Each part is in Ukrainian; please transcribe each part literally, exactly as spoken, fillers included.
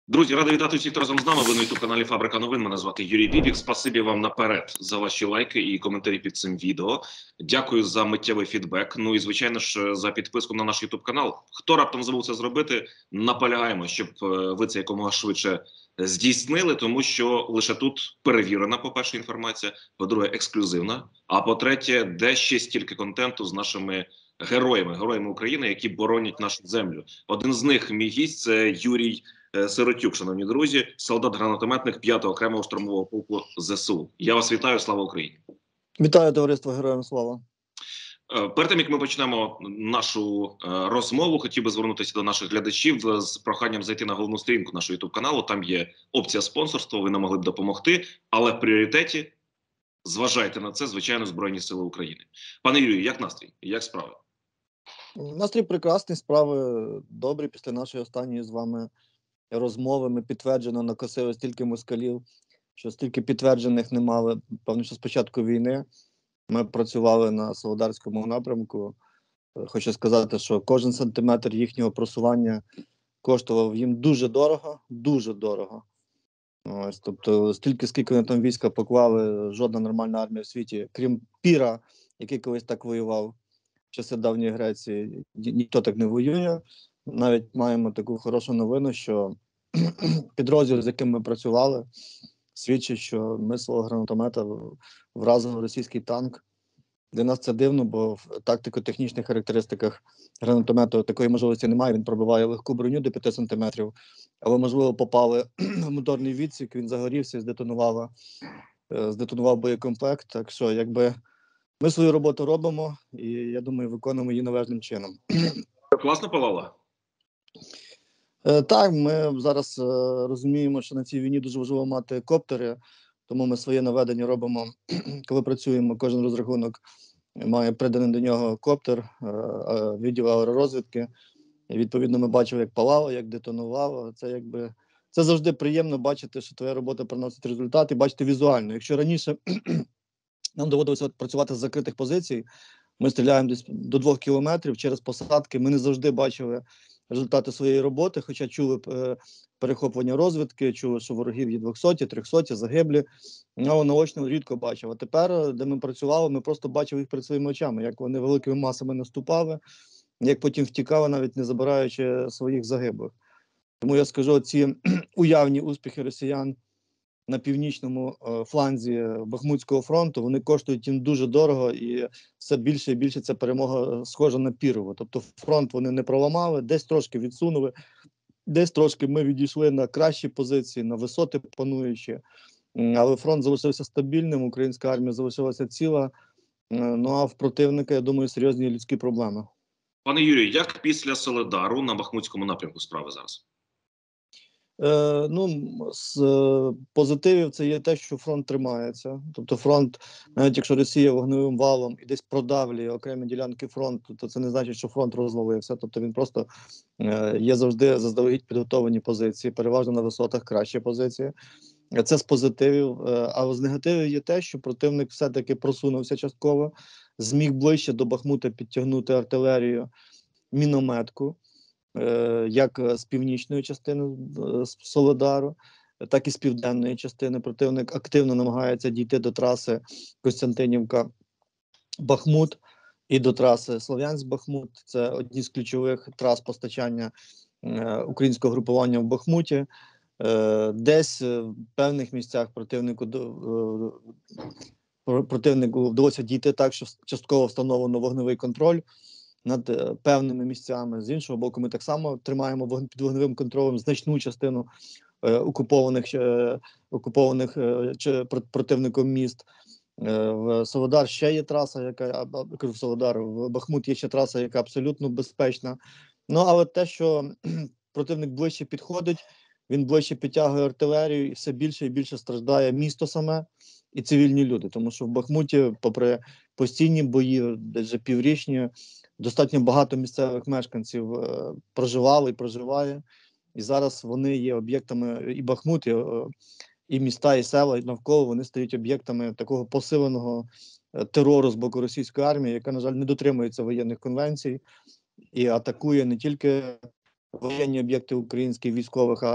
Друзі, радий вітати всіх, хто разом з нами. Ви на ютуб-каналі Фабрика новин. Мене звати Юрій Бібік. Спасибі вам наперед за ваші лайки і коментарі під цим відео. Дякую за миттєвий фідбек. Ну і, звичайно ж, за підписку на наш ютуб-канал. Хто раптом забув це зробити, наполягаємо, щоб ви це якомога швидше здійснили, тому що лише тут перевірена, по-перше, інформація, по-друге, ексклюзивна, а по-третє, де ще стільки контенту з нашими героями, героями України, які боронять нашу землю. Один з них, мій гість, це Юрій Сиротюк, шановні друзі, солдат-гранатометник п'ятого окремого штурмового полку ЗСУ. Я вас вітаю, слава Україні! Вітаю, товариство, героям слава! Перед тим, як ми почнемо нашу розмову, хотів би звернутися до наших глядачів з проханням зайти на головну сторінку нашого ютуб-каналу. Там є опція спонсорства, ви нам могли б допомогти, але в пріоритеті, зважайте на це, звичайно, Збройні Сили України. Пане Юрію, як настрій? Як справи? Настрій прекрасний, справи добрі. Після нашої останньої з вами розмови ми підтверджено накосили стільки москалів, що стільки підтверджених не мали. Певно, що з початку війни ми працювали на Солидарському напрямку. Хочу сказати, що кожен сантиметр їхнього просування коштував їм дуже дорого, дуже дорого. Ось, тобто, стільки, скільки вони там війська поклали, жодна нормальна армія в світі, крім Піра, який колись так воював в часи давньої Греції, ні, ніхто так не воює. Навіть маємо таку хорошу новину, що підрозділ, з яким ми працювали, свідчить, що ми свого гранатомета вразили російський танк. Для нас це дивно, бо в тактико-технічних характеристиках гранатомету такої можливості немає. Він пробиває легку броню до п'яти сантиметрів, але, можливо, попали в моторний відсік, він загорівся, здетонував, здетонував боєкомплект. Так що, якби, ми свою роботу робимо і, я думаю, виконуємо її належним чином. Класно палало? Е, так, ми зараз е, розуміємо, що на цій війні дуже важливо мати коптери, тому ми своє наведення робимо, коли працюємо, кожен розрахунок має приданий до нього коптер, е, е, відділ аеророзвідки. І, відповідно, ми бачили, як палало, як детонувало. Це, якби, це завжди приємно бачити, що твоя робота приносить результат, і бачити візуально. Якщо раніше нам доводилося працювати з закритих позицій, ми стріляємо десь до двох кілометрів через посадки, ми не завжди бачили результати своєї роботи, хоча чули е, перехоплення розвідки, чули, що ворогів є двохсоті, трьохсоті, загиблі, але наочно рідко бачив. А тепер, де ми працювали, ми просто бачили їх перед своїми очами, як вони великими масами наступали, як потім втікали, навіть не забираючи своїх загиблих. Тому я скажу, ці уявні успіхи росіян на північному е, фланзі Бахмутського фронту, вони коштують їм дуже дорого, і все більше і більше ця перемога схожа на Пірову. Тобто фронт вони не проламали, десь трошки відсунули, десь трошки ми відійшли на кращі позиції, на висоти пануючі, але фронт залишився стабільним, українська армія залишилася ціла, е, ну а в противника, я думаю, серйозні людські проблеми. Пане Юрію, як після Солидару на Бахмутському напрямку справи зараз? Е, ну, з е, позитивів це є те, що фронт тримається. Тобто фронт, навіть якщо Росія вогневим валом і десь продавлює окремі ділянки фронту, то це не значить, що фронт розвалився. Тобто він просто е, є завжди заздалегідь підготовлені позиції, переважно на висотах кращі позиції. Це з позитивів. Е, а з негативів є те, що противник все-таки просунувся частково, зміг ближче до Бахмута підтягнути артилерію, мінометку. Як з північної частини з Солидару, так і з південної частини. Противник активно намагається дійти до траси Костянтинівка-Бахмут і до траси Слов'янськ-Бахмут. Це одні з ключових трас постачання українського групування в Бахмуті. Десь в певних місцях противнику противнику вдалося дійти так, що частково встановлено вогневий контроль над е, певними місцями. З іншого боку, ми так само тримаємо вогн, під вогневим контролем значну частину е, окупованих, е, окупованих е, чи, противником міст. Е, в Солидар ще є траса, яка в Солидар, в Бахмут є ще траса, яка абсолютно безпечна. Ну, але те, що противник ближче підходить, він ближче підтягує артилерію, і все більше і більше страждає місто саме і цивільні люди. Тому що в Бахмуті, попри постійні бої, десь вже піврічні, достатньо багато місцевих мешканців е, проживали і проживає. І зараз вони є об'єктами, і Бахмут, і, е, і міста, і села, і навколо вони стають об'єктами такого посиленого е, терору з боку російської армії, яка, на жаль, не дотримується воєнних конвенцій і атакує не тільки воєнні об'єкти українських військових, а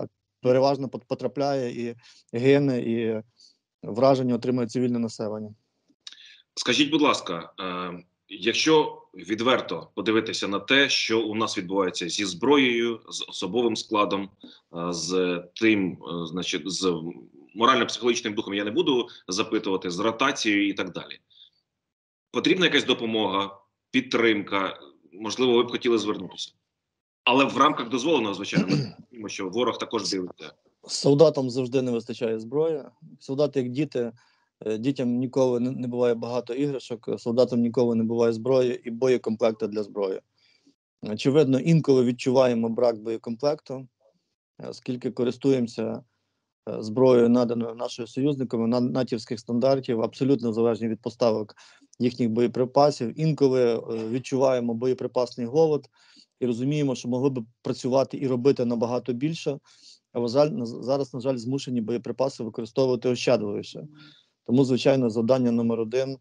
переважно потрапляє і гине, і враження отримує цивільне населення. Скажіть, будь ласка, е, якщо відверто подивитися на те, що у нас відбувається зі зброєю, з особовим складом, е, з тим, е, значить, з морально-психологічним духом я не буду запитувати, з ротацією і так далі. Потрібна якась допомога, підтримка, можливо, ви б хотіли звернутися. Але в рамках дозволеного, звичайно, ми розуміємо, що ворог також дивиться. Солдатам завжди не вистачає зброї. Солдати, як діти, дітям ніколи не буває багато іграшок, солдатам ніколи не буває зброї і боєкомплекта для зброї. Очевидно, інколи відчуваємо брак боєкомплекту, оскільки користуємося зброєю, наданою нашими союзниками, натівських стандартів, абсолютно залежні від поставок їхніх боєприпасів. Інколи відчуваємо боєприпасний голод і розуміємо, що могли б працювати і робити набагато більше, а зараз, на жаль, змушені боєприпаси використовувати ощадливіше. Тому, звичайно, завдання номер один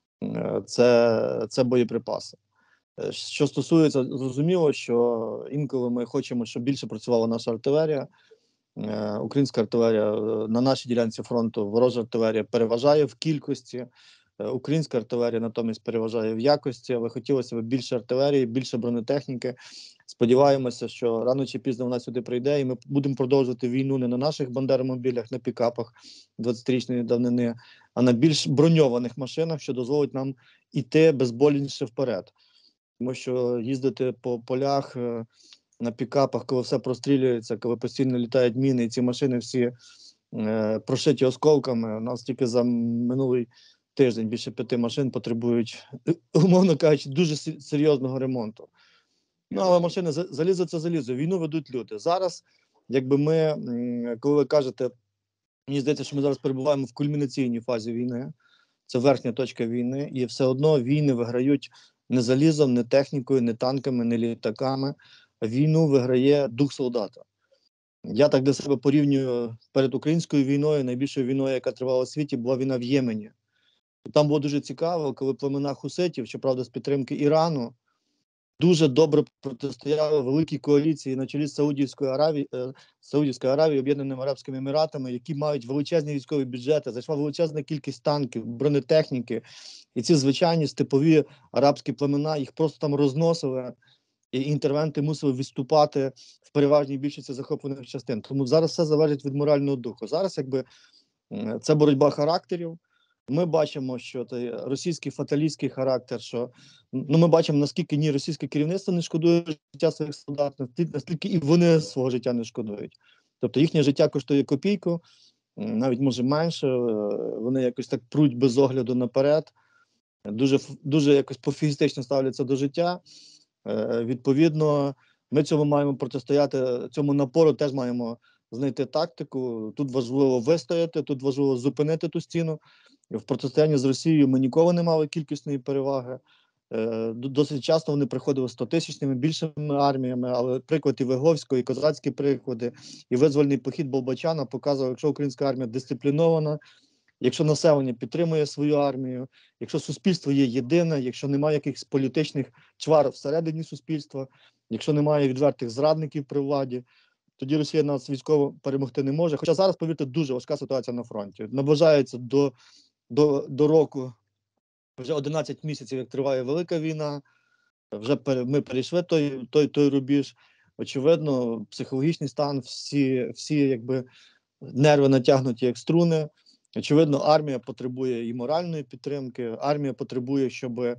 – це, це боєприпаси. Що стосується, зрозуміло, що інколи ми хочемо, щоб більше працювала наша артилерія. Українська артилерія на нашій ділянці фронту, ворожа артилерія переважає в кількості, українська артилерія натомість переважає в якості, але хотілося б більше артилерії, більше бронетехніки. Сподіваємося, що рано чи пізно вона сюди прийде, і ми будемо продовжувати війну не на наших бандеромобілях, на пікапах двадцятирічної давнини, а на більш броньованих машинах, що дозволить нам іти безболіше вперед. Тому що їздити по полях на пікапах, коли все прострілюється, коли постійно літають міни, і ці машини всі е, прошиті осколками, у нас тільки за минулий тиждень більше п'яти машин потребують, умовно кажучи, дуже серйозного ремонту. Ну, але машини, залізо – це залізо, війну ведуть люди. Зараз, якби ми, коли ви кажете, мені здається, що ми зараз перебуваємо в кульмінаційній фазі війни, це верхня точка війни, і все одно війни виграють не залізом, не технікою, не танками, не літаками. Війну виграє дух солдата. Я так для себе порівнюю перед українською війною, найбільшою війною, яка тривала у світі, була війна в Ємені. Там було дуже цікаво, коли племена хуситів, щоправда, з підтримки Ірану, дуже добре протистояли великій коаліції на чолі з Саудівською Аравією, Саудівською Аравією, Об'єднаними Арабськими Еміратами, які мають величезні військові бюджети, зайшла величезна кількість танків, бронетехніки, і ці звичайні степові арабські племена, їх просто там розносили, і інтервенти мусили відступати в переважній більшості захоплених частин. Тому зараз все залежить від морального духу. Зараз, якби, це боротьба характерів. Ми бачимо, що той російський фаталістський характер, що, ну, ми бачимо, наскільки ні російське керівництво не шкодує життя своїх солдат, наскільки і вони свого життя не шкодують. Тобто їхнє життя коштує копійку, навіть може менше, вони якось так пруть без огляду наперед, дуже, дуже якось пофігістично ставляться до життя. Відповідно, ми цьому маємо протистояти, цьому напору теж маємо знайти тактику. Тут важливо вистояти, тут важливо зупинити ту стіну. В протистоянні з Росією ми ніколи не мали кількісної переваги. Досить часто вони приходили стотисячними, більшими арміями, але приклад і Виговського, і козацькі приклади, і визвольний похід Болбочана показував, якщо українська армія дисциплінована, якщо населення підтримує свою армію, якщо суспільство є єдине, якщо немає якихось політичних чвар всередині суспільства, якщо немає відвертих зрадників при владі, тоді Росія нас військово перемогти не може. Хоча зараз, повірте, дуже важка ситуація на фронті. Наближається до, до, до року, вже одинадцять місяців, як триває велика війна, вже ми перейшли той, той, той рубіж. Очевидно, психологічний стан, всі, всі якби, нерви натягнуті як струни. Очевидно, армія потребує і моральної підтримки, армія потребує, щоб, е,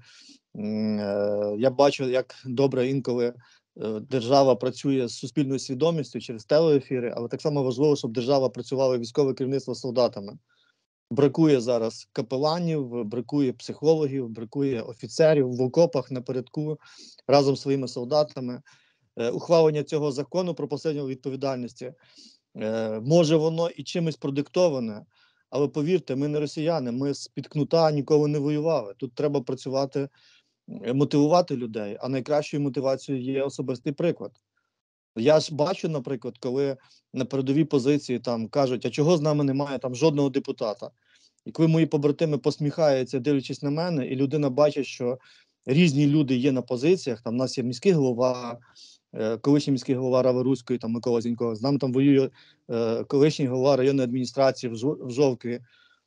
я бачу, як добре інколи е, держава працює з суспільною свідомістю через телеефіри, але так само важливо, щоб держава працювала військове керівництво з солдатами. Бракує зараз капеланів, бракує психологів, бракує офіцерів в окопах напередку разом з своїми солдатами. Е, ухвалення цього закону про посилення відповідальності, е, може воно і чимось продиктоване, але повірте, ми не росіяни, ми з-під кнута ніколи не воювали. Тут треба працювати, мотивувати людей, а найкращою мотивацією є особистий приклад. Я ж бачу, наприклад, коли на передовій позиції там кажуть, а чого з нами немає там жодного депутата? І коли мої побратими посміхаються, дивлячись на мене, і людина бачить, що різні люди є на позиціях, там в нас є міський голова, е, колишній міський голова Рави Руської, там Микола Зінько, з нами там воює е, колишній голова районної адміністрації в, Жов- в Жовкові.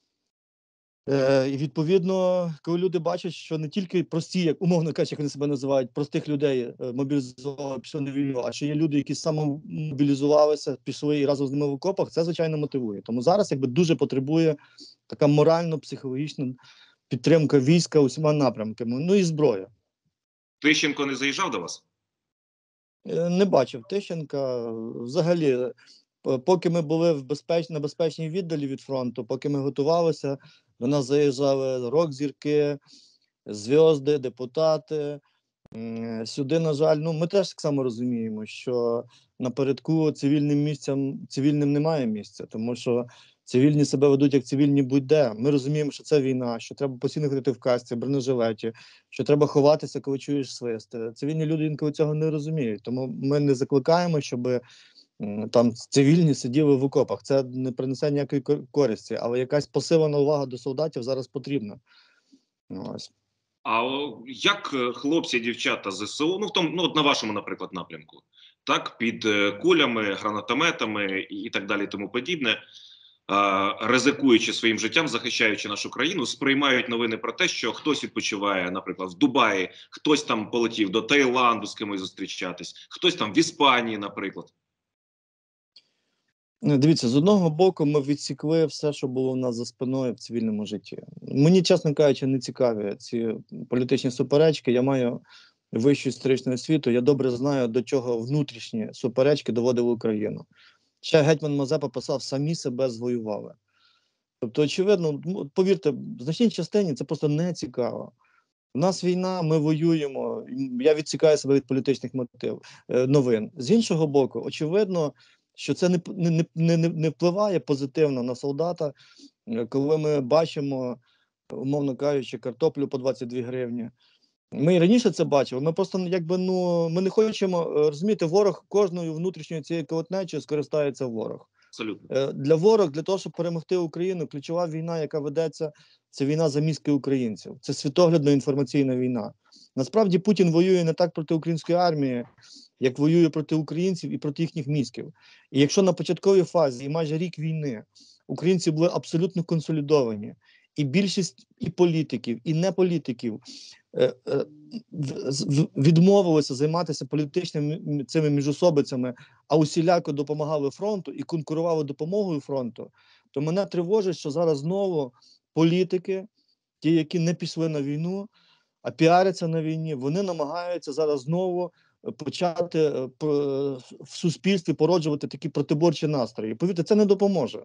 Е, і відповідно, коли люди бачать, що не тільки прості, як умовно кажучи, як вони себе називають, простих людей е, мобілізували, пішли на війну, а що є люди, які самомобілізувалися, пішли і разом з ними в окопах, це, звичайно, мотивує. Тому зараз якби дуже потребує така морально-психологічна підтримка війська усіма напрямками, ну і зброя. Тищенко не заїжджав до вас? Е, Не бачив Тищенка. Взагалі, е, поки ми були в безпеч... на безпечній віддалі від фронту, поки ми готувалися, до нас заїжджали рок-зірки, зв'язки, депутати. М, Сюди, на жаль, ну ми теж так само розуміємо, що напередку цивільним місцям цивільним немає місця, тому що цивільні себе ведуть як цивільні будь-де. Ми розуміємо, що це війна, що треба постійно ходити в касці, бронежилеті, що треба ховатися, коли чуєш свист. Цивільні люди інколи цього не розуміють, тому ми не закликаємо, щоб м, там цивільні сиділи в окопах. Це не принесе ніякої кор- користі, але якась посилена увага до солдатів зараз потрібна. Ось. А о, як е, хлопці, дівчата з ЗСУ, ну в тому, ну от на вашому, наприклад, напрямку, так, під е, кулями, гранатометами і, і так далі, і тому подібне, а, ризикуючи своїм життям, захищаючи нашу країну, сприймають новини про те, що хтось відпочиває, наприклад, в Дубаї, хтось там полетів до Таїланду з кимось зустрічатись, хтось там в Іспанії, наприклад. Ну, дивіться, з одного боку, ми відсікли все, що було у нас за спиною в цивільному житті. Мені, чесно кажучи, не цікаві ці політичні суперечки. Я маю вищу історичну освіту, я добре знаю, до чого внутрішні суперечки доводили Україну. Ще гетьман Мазепа писав: самі себе звоювали. Тобто, очевидно, ну, повірте, в значній частині це просто не цікаво. У нас війна, ми воюємо, я відсікаю себе від політичних мотив, е, новин. З іншого боку, очевидно, що це не, не, не, не, не впливає позитивно на солдата, е, коли ми бачимо, умовно кажучи, картоплю по двадцять дві гривні. Ми і раніше це бачили, ми просто якби, ну, ми не хочемо, е, розумієте, ворог кожною внутрішньою цією колотнечою скористається ворог. Абсолютно. Е, Для ворог, для того, щоб перемогти Україну, ключова війна, яка ведеться, це війна за мізки українців. Це світоглядно-інформаційна війна. Насправді Путін воює не так проти української армії, як воює проти українців і проти їхніх мізків. І якщо на початковій фазі, і майже рік війни, українці були абсолютно консолідовані, і більшість і політиків, і неполітиків е, е, в- в- відмовилися займатися політичними цими міжособицями, а усіляко допомагали фронту і конкурували допомогою фронту, то мене тривожить, що зараз знову політики, ті, які не пішли на війну, а піаряться на війні, вони намагаються зараз знову е, почати е, п- в суспільстві породжувати такі протиборчі настрої. Повірте, це не допоможе.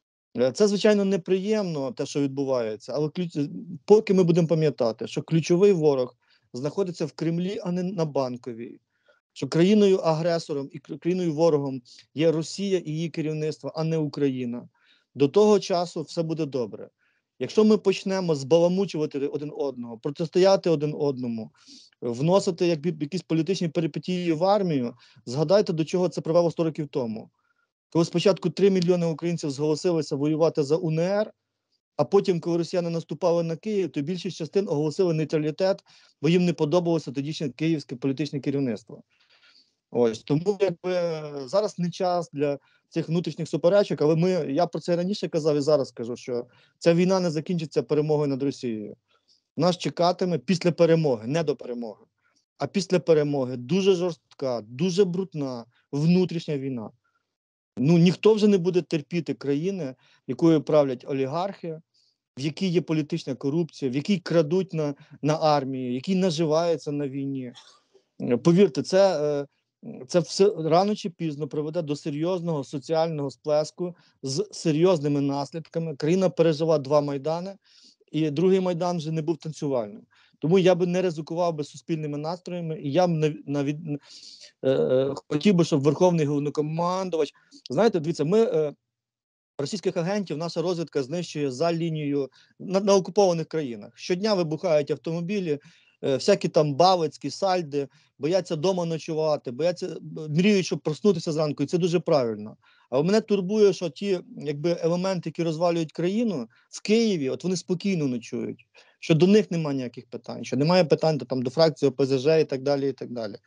Е, Це, звичайно, неприємно, те, що відбувається, але ключ... поки ми будемо пам'ятати, що ключовий ворог знаходиться в Кремлі, а не на Банковій, що країною-агресором і країною-ворогом є Росія і її керівництво, а не Україна. До того часу все буде добре. Якщо ми почнемо збаламучувати один одного, протистояти один одному, вносити як якісь політичні перипетії в армію, згадайте, до чого це привело сто років тому. Коли спочатку три мільйони українців зголосилися воювати за УНР, а потім, коли росіяни наступали на Київ, то більшість частин оголосили нейтралітет, бо їм не подобалося тодішнє київське політичне керівництво. Ось тому, якби зараз не час для цих внутрішніх суперечок, але ми, я про це раніше казав і зараз кажу, що ця війна не закінчиться перемогою над Росією. Нас чекатиме після перемоги, не до перемоги, а після перемоги дуже жорстка, дуже брудна внутрішня війна. Ну, ніхто вже не буде терпіти країни, якою правлять олігархи, в якій є політична корупція, в якій крадуть на, на армії, який наживаються на війні. Е, Повірте, це, е, це все рано чи пізно приведе до серйозного соціального сплеску з серйозними наслідками. Країна пережила два майдани, і другий майдан вже не був танцювальним. Тому я би не ризикував би суспільними настроями, і я б навіть, навіть е, е, хотів би, щоб Верховний Головнокомандувач, знаєте, дивіться, ми е, російських агентів, наша розвідка знищує за лінією на, на окупованих країнах. Щодня вибухають автомобілі, е, всякі там Бавицькі, Сальди, бояться дома ночувати, бояться, мріють, щоб проснутися зранку, і це дуже правильно. Але мене турбує, що ті, якби, елементи, які розвалюють країну в Києві, от вони спокійно ночують, що до них немає ніяких питань, що немає питань там, до фракції ОПЗЖ і так далі, і так далі.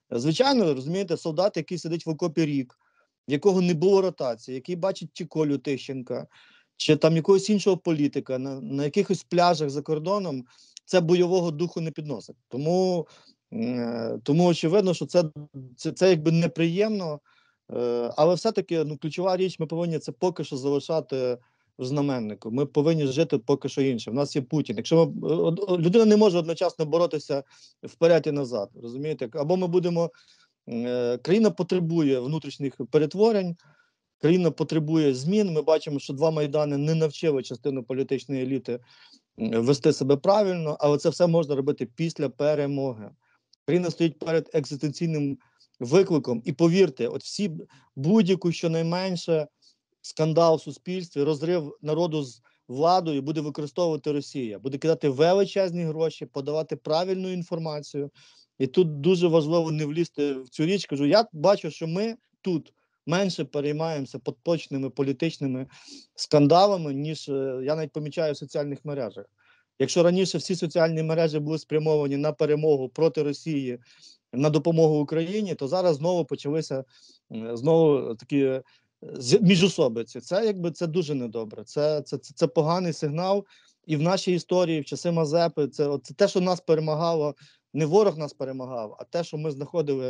Звичайно, розумієте, солдат, який сидить в окопі рік, в якого не було ротації, який бачить чи Колю Тищенка, чи там якогось іншого політика на, на якихось пляжах за кордоном, це бойового духу не підносить. Тому, е, тому очевидно, що це, це, це якби неприємно, е, але все-таки ну, ключова річ, ми повинні це поки що залишати в знаменнику. Ми повинні жити поки що іншим. У нас є Путін. Якщо ми, людина не може одночасно боротися вперед і назад, розумієте? Або ми будемо, е, країна потребує внутрішніх перетворень, країна потребує змін. Ми бачимо, що два Майдани не навчили частину політичної еліти вести себе правильно, але це все можна робити після перемоги. Країна стоїть перед екзистенційним викликом. І повірте, от всі будь-яку щонайменше скандал в суспільстві, розрив народу з владою буде використовувати Росія, буде кидати величезні гроші, подавати правильну інформацію. І тут дуже важливо не влізти в цю річ. Кажу, я бачу, що ми тут менше переймаємося поточними політичними скандалами, ніж я навіть помічаю в соціальних мережах. Якщо раніше всі соціальні мережі були спрямовані на перемогу проти Росії, на допомогу Україні, то зараз знову почалися знову такі міжособиці. Це якби це дуже недобре. Це, це, це, це поганий сигнал. І в нашій історії, в часи Мазепи, це, це те, що нас перемагало, не ворог нас перемагав, а те, що ми знаходили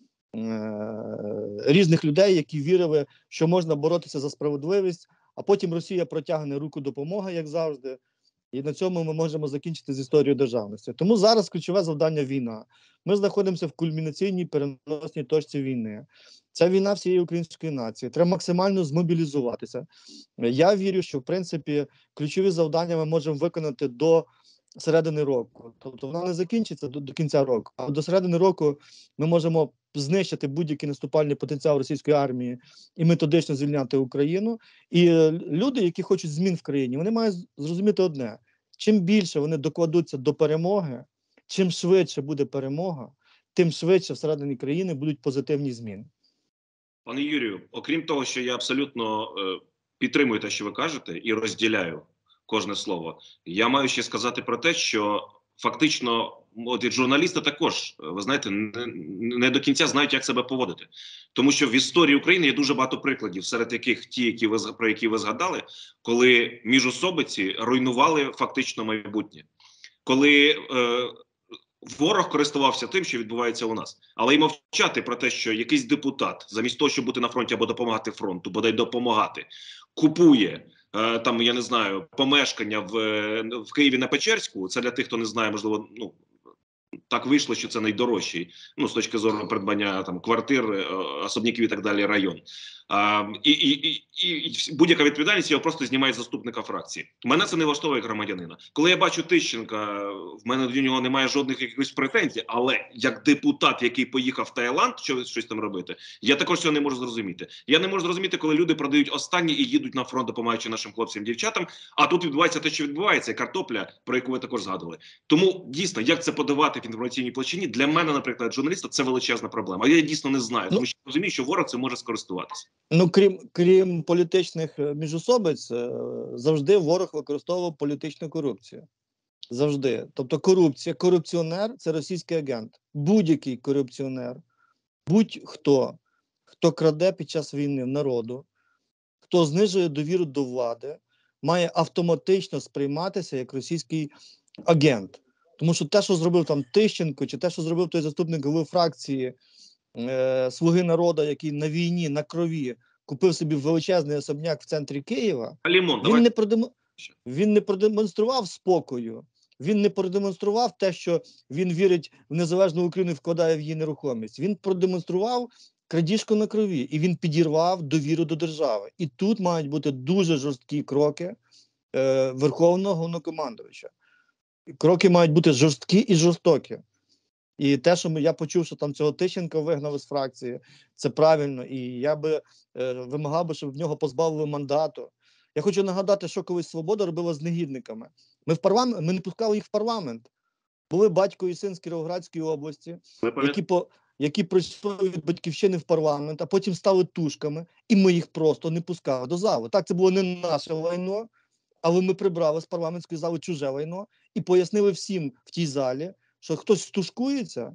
різних людей, які вірили, що можна боротися за справедливість, а потім Росія протягне руку допомоги, як завжди, і на цьому ми можемо закінчити з історією державності. Тому зараз ключове завдання – війна. Ми знаходимося в кульмінаційній переносній точці війни. Це війна всієї української нації. Треба максимально змобілізуватися. Я вірю, що, в принципі, ключові завдання ми можемо виконати до середини року. Тобто вона не закінчиться до, до кінця року, а до середини року ми можемо знищити будь-який наступальний потенціал російської армії і методично звільняти Україну. І люди, які хочуть змін в країні, вони мають зрозуміти одне. Чим більше вони докладуться до перемоги, чим швидше буде перемога, тим швидше всередині країни будуть позитивні зміни. Пане Юрію, окрім того, що я абсолютно е, підтримую те, що ви кажете, і розділяю кожне слово, я маю ще сказати про те, що фактично от і журналісти також, ви знаєте, не, не до кінця знають, як себе поводити. Тому що в історії України є дуже багато прикладів, серед яких ті, які ви, про які ви згадали, коли міжособиці руйнували фактично майбутнє. Коли е, ворог користувався тим, що відбувається у нас. Але й мовчати про те, що якийсь депутат, замість того, щоб бути на фронті або допомагати фронту, бодай допомагати, купує е, там, я не знаю, помешкання в, в Києві на Печерську. Це для тих, хто не знає, можливо, ну, так вийшло, що це найдорожчий, ну, з точки зору придбання там квартир, особняків і так далі, район. А, і і, і, і будь-яка відповідальність його просто знімає з заступника фракції. Мене це не влаштовує як громадянина. Коли я бачу Тищенка, в мене до нього немає жодних якихось претензій, але як депутат, який поїхав в Таїланд, що щось там робити, я також цього не можу зрозуміти. Я не можу зрозуміти, коли люди продають останні і їдуть на фронт, допомагаючи нашим хлопцям, дівчатам, а тут відбувається те, що відбувається, картопля, про яку ви також згадували. Тому, дійсно, як це подавати в інформаційній площині, для мене, наприклад, журналіста, це величезна проблема. А я дійсно не знаю, тому що розумію, що ворог це може скористуватися. Ну, крім, крім політичних міжособиць, завжди ворог використовував політичну корупцію. Завжди. Тобто корупція, корупціонер – це російський агент. Будь-який корупціонер, будь-хто, хто краде під час війни народу, хто знижує довіру до влади, має автоматично сприйматися як російський агент. Тому що те, що зробив там Тищенко, чи те, що зробив той заступник голови фракції е, «Слуги народу», який на війні, на крові, купив собі величезний особняк в центрі Києва, Алімон, він, давай. не продем... він не продемонстрував спокою, він не продемонстрував те, що він вірить в незалежну Україну і вкладає в її нерухомість. Він продемонстрував крадіжку на крові, і він підірвав довіру до держави. І тут мають бути дуже жорсткі кроки е, Верховного Головнокомандувача. Кроки мають бути жорсткі і жорстокі. І те, що ми, я почув, що там цього Тищенка вигнали з фракції, це правильно. І я би е, вимагав би, щоб в нього позбавили мандату. Я хочу нагадати, що колись Свобода робила з негідниками. Ми, в парламент, ми не пускали їх в парламент. Були батько і син з Кіровоградської області, які, по, які прийшли від батьківщини в парламент, а потім стали тушками, і ми їх просто не пускали до залу. Так, це було не наше лайно, але ми прибрали з парламентської зали чуже лайно і пояснили всім в тій залі, що хтось стушкується,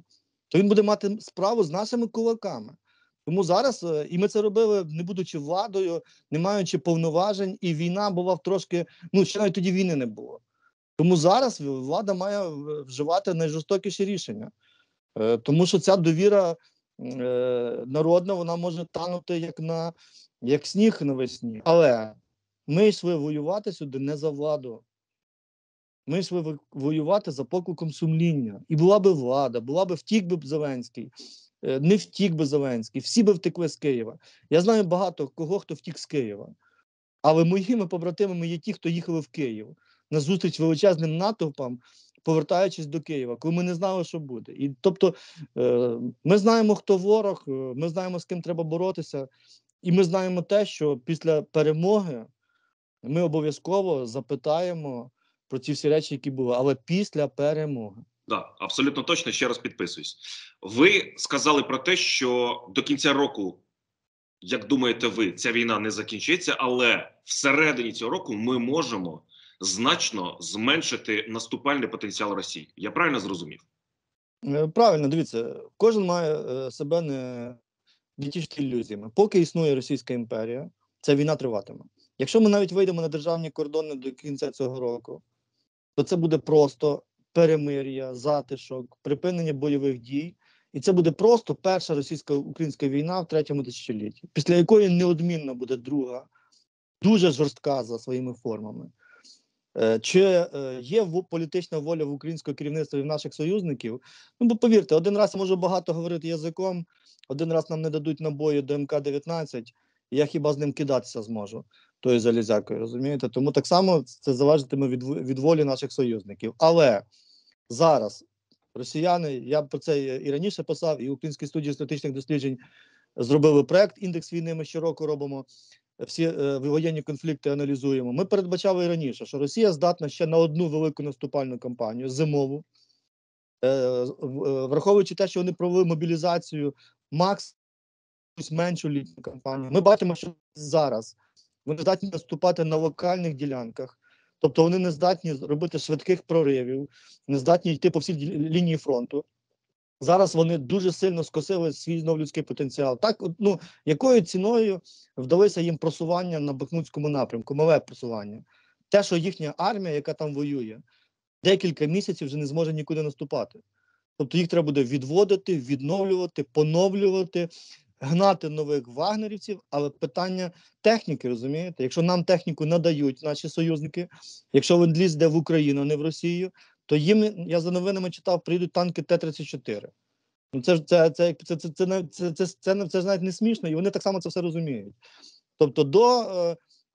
то він буде мати справу з нашими кулаками. Тому зараз, і ми це робили, не будучи владою, не маючи повноважень, і війна була трошки, ну, ще навіть тоді війни не було. Тому зараз влада має вживати найжорстокіші рішення. Тому що ця довіра народна, вона може танути як, на, як сніг навесні. Але ми йшли воювати сюди не за владу. Ми йшли воювати за покликом сумління. І була би влада, була би втік би Зеленський, не втік би Зеленський, всі би втекли з Києва. Я знаю багато кого, хто втік з Києва. Але моїми побратимами є ті, хто їхали в Київ на зустріч величезним натовпам, повертаючись до Києва, коли ми не знали, що буде. І, тобто, ми знаємо, хто ворог, ми знаємо, з ким треба боротися, і ми знаємо те, що після перемоги ми обов'язково запитаємо про ці всі речі, які були, але після перемоги. Так, да, абсолютно точно, ще раз підписуюсь. Ви сказали про те, що до кінця року, як думаєте ви, ця війна не закінчиться, але всередині цього року ми можемо значно зменшити наступальний потенціал Росії. Я правильно зрозумів? Правильно, дивіться, кожен має себе не відтішити ілюзіями. Поки існує Російська імперія, ця війна триватиме. Якщо ми навіть вийдемо на державні кордони до кінця цього року, то це буде просто перемир'я, затишок, припинення бойових дій. І це буде просто перша російсько-українська війна в третьому тисячолітті, після якої неодмінно буде друга, дуже жорстка за своїми формами. Чи є політична воля в українського керівництва і в наших союзників? Ну, бо повірте, один раз я можу багато говорити язиком, один раз нам не дадуть набої до ем ка дев'ятнадцять, і я хіба з ним кидатися зможу, тою залізякою, розумієте? Тому так само це залежатиме від, від волі наших союзників. Але зараз росіяни, я про це і раніше писав, і в Українській студії стратегічних досліджень зробили проект «Індекс війни», ми щороку робимо, всі е, воєнні конфлікти аналізуємо. Ми передбачали і раніше, що Росія здатна ще на одну велику наступальну кампанію, зимову, е, е, враховуючи те, що вони провели мобілізацію, макс меншу літню кампанію. Ми бачимо, що зараз вони здатні наступати на локальних ділянках, тобто вони не здатні робити швидких проривів, не здатні йти по всій лінії фронту. Зараз вони дуже сильно скосили свій знов людський потенціал. Так, ну, якою ціною вдалося їм просування на Бахмутському напрямку, мале просування. Те, що їхня армія, яка там воює, декілька місяців вже не зможе нікуди наступати. Тобто їх треба буде відводити, відновлювати, поновлювати, гнати нових вагнерівців, але питання техніки, розумієте? Якщо нам техніку надають наші союзники, якщо ленд-ліз йде в Україну, а не в Росію, то їм, я за новинами читав, приїдуть танки Т тридцять чотири. Ну це, це, це, це, це, це, це, це, це, це, це навіть не смішно, і вони так само це все розуміють. Тобто до, е,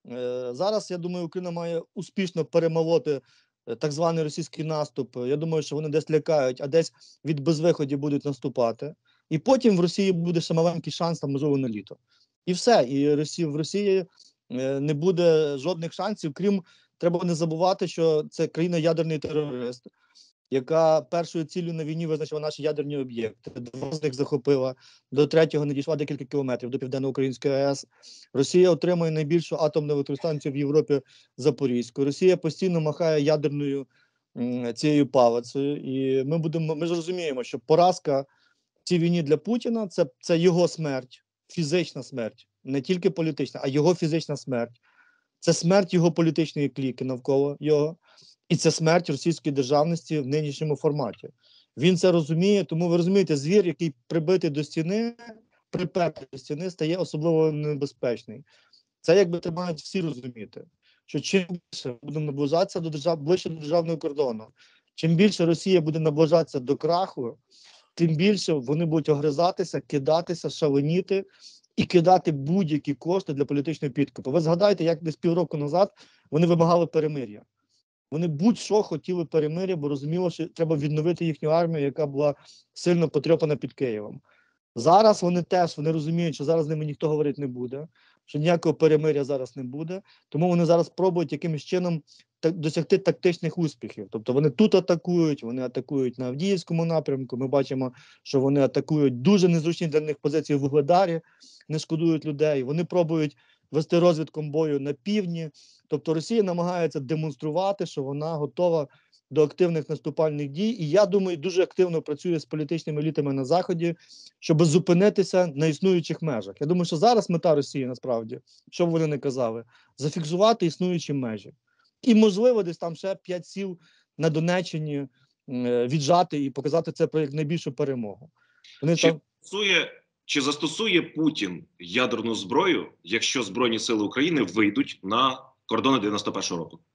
е, зараз, я думаю, Україна має успішно перемолоти е, так званий російський наступ. Я думаю, що вони десь лякають, а десь від безвиході будуть наступати. І потім в Росії буде ще маленький шанс, там, можливо, на літо. І все. І Росії, в Росії е, не буде жодних шансів, крім, треба не забувати, що це країна-ядерний терорист, яка першою ціллю на війні визначила наші ядерні об'єкти. Два з них захопила, до третього не дійшла декілька кілометрів, до Південно-Української АЕС. Росія отримує найбільшу атомну електростанцію в Європі Запорізьку. Росія постійно махає ядерною м, цією палицею. І ми, будемо, ми ж розуміємо, що поразка в цій війні для Путіна – це, це його смерть, фізична смерть. Не тільки політична, а його фізична смерть. Це смерть його політичної кліки навколо його. І це смерть російської державності в нинішньому форматі. Він це розуміє, тому ви розумієте, звір, який прибитий до стіни, припертий до стіни, стає особливо небезпечний. Це якби це мають всі розуміти, що чим більше будемо наближатися до держав, ближче до державного кордону, чим більше Росія буде наближатися до краху, тим більше вони будуть огризатися, кидатися, шаленіти і кидати будь-які кошти для політичної підкупу. Ви згадайте, як десь півроку назад вони вимагали перемир'я. Вони будь-що хотіли перемир'я, бо розуміли, що треба відновити їхню армію, яка була сильно потрьопана під Києвом. Зараз вони теж вони розуміють, що зараз з ними ніхто говорити не буде, що ніякого перемир'я зараз не буде, тому вони зараз пробують якимось чином так, досягти тактичних успіхів. Тобто вони тут атакують, вони атакують на Авдіївському напрямку, ми бачимо, що вони атакують дуже незручні для них позиції в Вугледарі, не шкодують людей, вони пробують вести розвідком бою на півдні. Тобто Росія намагається демонструвати, що вона готова до активних наступальних дій. І я думаю, дуже активно працює з політичними елітами на Заході, щоб зупинитися на існуючих межах. Я думаю, що зараз мета Росії, насправді, що б вони не казали, зафіксувати існуючі межі. І, можливо, десь там ще п'ять сіл на Донеччині е, віджати і показати це про як найбільшу перемогу. Вони Чи там... застосує, чи застосує Путін ядерну зброю, якщо Збройні сили України вийдуть на кордони дев'яносто першого року?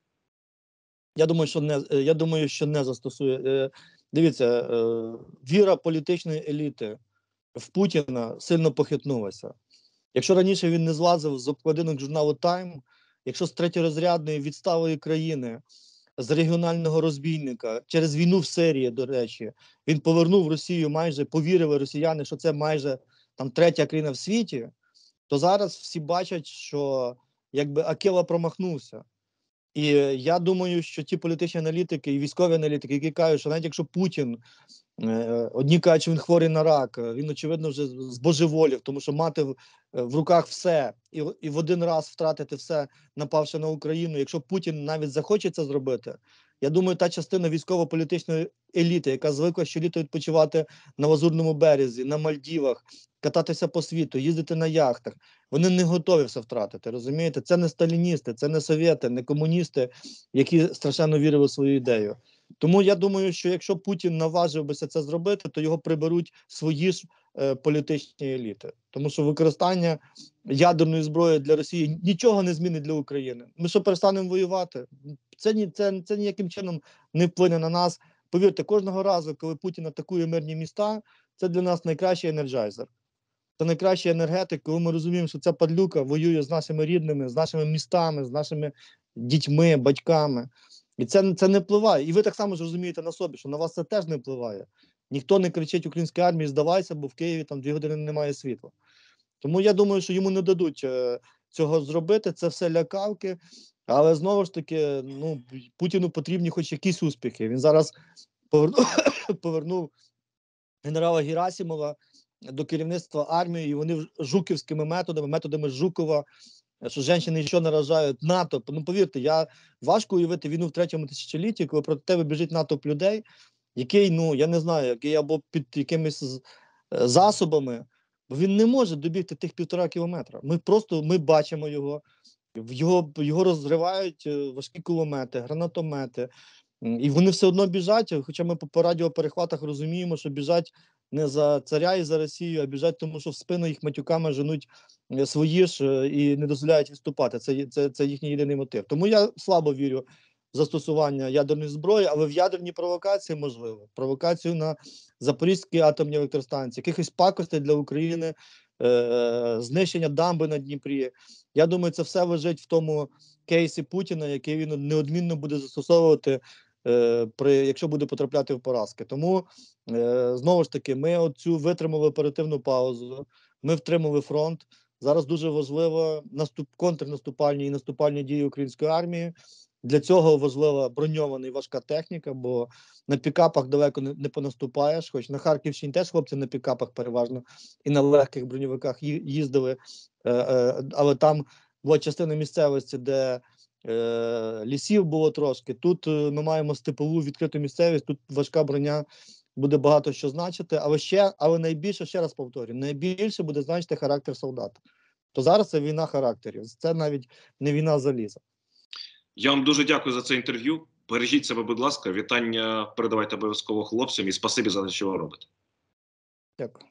Я думаю, що не я думаю, що не застосує. Дивіться, віра політичної еліти в Путіна сильно похитнулася. Якщо раніше він не злазив з обкладинок журналу Time, якщо з третьорозрядної відставої країни, з регіонального розбійника, через війну в Сирії, до речі, він повернув Росію, майже повірили росіяни, що це майже там третя країна в світі, то зараз всі бачать, що якби Акела промахнувся. І я думаю, що ті політичні аналітики і військові аналітики, які кажуть, що навіть якщо Путін, е, одні кажуть, що він хворий на рак, він, очевидно, вже збожеволів, тому що мати в, в руках все і, і в один раз втратити все, напавши на Україну, якщо Путін навіть захоче це зробити, я думаю, та частина військово-політичної еліти, яка звикла щоліто відпочивати на Лазурному березі, на Мальдівах, кататися по світу, їздити на яхтах, вони не готові все втратити, розумієте? Це не сталіністи, це не совєти, не комуністи, які страшенно вірили в свою ідею. Тому я думаю, що якщо Путін наважив би це зробити, то його приберуть свої ж е, політичні еліти. Тому що використання ядерної зброї для Росії нічого не змінить для України. Ми що, перестанемо воювати? Це, ні, це, це ніяким чином не вплине на нас. Повірте, кожного разу, коли Путін атакує мирні міста, це для нас найкращий енерджайзер. Це найкращий енергетик, коли ми розуміємо, що ця падлюка воює з нашими рідними, з нашими містами, з нашими дітьми, батьками. І це, це не впливає. І ви так само ж розумієте на собі, що на вас це теж не впливає. Ніхто не кричить українській армії, здавайся, бо в Києві там дві години немає світла. Тому я думаю, що йому не дадуть е, цього зробити, це все лякавки. Але знову ж таки, ну, Путіну потрібні хоч якісь успіхи. Він зараз повернув, повернув генерала Герасимова до керівництва армії, і вони жуківськими методами, методами Жукова, що жінки нічого не наражають, НАТО. Ну, повірте, я важко уявити війну в третьому тисячолітті, коли проти тебе біжить натовп людей, який, ну, я не знаю, який або під якимись засобами, бо він не може добігти тих півтора кілометра. Ми просто, ми бачимо його, його, його розривають важкі кулемети, гранатомети, і вони все одно біжать, хоча ми по радіоперехватах розуміємо, що біжать не за царя і за Росію, а біжать тому, що в спину їх матюками женуть свої ж і не дозволяють відступати. Це, це, це їхній єдиний мотив. Тому я слабо вірю в застосування ядерної зброї, але в ядерні провокації можливо. Провокацію на Запорізькій атомній електростанції, якихось пакостей для України, е- знищення дамби на Дніпрі. Я думаю, це все лежить в тому кейсі Путіна, який він неодмінно буде застосовувати, е- при, якщо буде потрапляти в поразки. Тому, е- знову ж таки, ми оцю витримали оперативну паузу, ми втримали фронт. Зараз дуже важливо наступ, контрнаступальні і наступальні дії української армії. Для цього важлива броньована і важка техніка, бо на пікапах далеко не, не понаступаєш, хоч на Харківщині теж хлопці на пікапах переважно і на легких броньовиках їздили, е, е, але там була частина місцевості, де е, лісів було трошки. Тут е, ми маємо степову відкриту місцевість, тут важка броня буде багато що значити, але ще, але найбільше, ще раз повторюю, найбільше буде значити характер солдата. То зараз це війна характерів, це навіть не війна заліза. Я вам дуже дякую за це інтерв'ю. Бережіть себе, будь ласка. Вітання передавайте обов'язково хлопцям і спасибі за те, що ви робите. Дякую.